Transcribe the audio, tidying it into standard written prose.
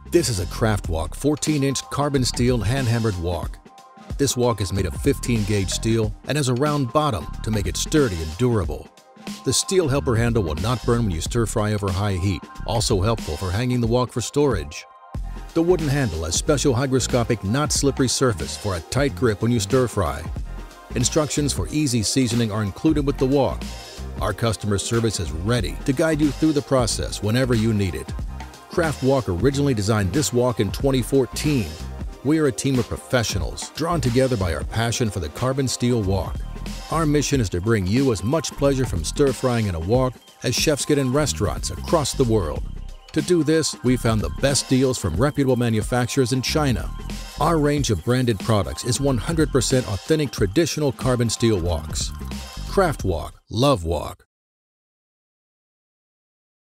This is a Craftwok 14-inch carbon steel hand-hammered wok. This wok is made of 15-gauge steel and has a round bottom to make it sturdy and durable. The steel helper handle will not burn when you stir-fry over high heat, also helpful for hanging the wok for storage. The wooden handle has special hygroscopic, not slippery surface for a tight grip when you stir-fry. Instructions for easy seasoning are included with the wok. Our customer service is ready to guide you through the process whenever you need it. Craftwok originally designed this wok in 2014. We are a team of professionals drawn together by our passion for the carbon steel wok. Our mission is to bring you as much pleasure from stir-frying in a wok as chefs get in restaurants across the world. To do this, we found the best deals from reputable manufacturers in China. Our range of branded products is 100% authentic traditional carbon steel woks. Craftwok, love wok.